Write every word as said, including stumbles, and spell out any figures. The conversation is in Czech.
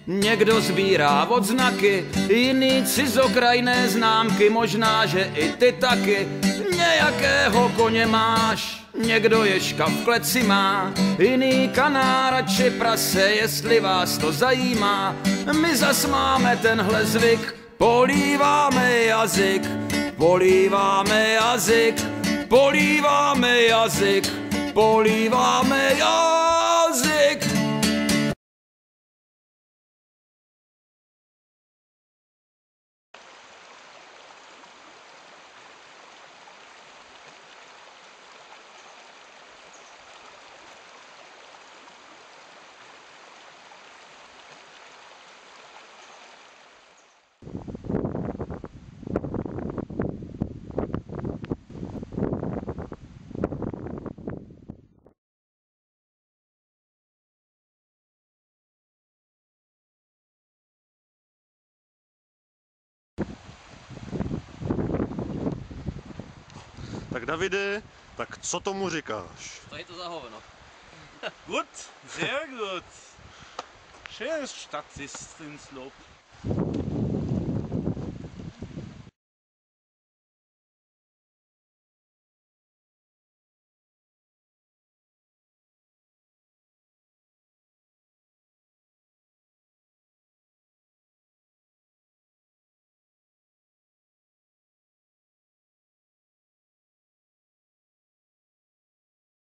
Někdo sbírá odznaky, jiný cizokrajné známky, možná, že i ty taky nějakého koně máš. Někdo ježka v kleci má, jiný kanára či prase, jestli vás to zajímá. My zas máme tenhle zvyk, políváme jazyk, políváme jazyk, políváme jazyk, políváme jazyk. Tak Davide, tak co tomu říkáš? Co je to za hovno? Gut, sehr gut. Schönes Stadtwissenslob.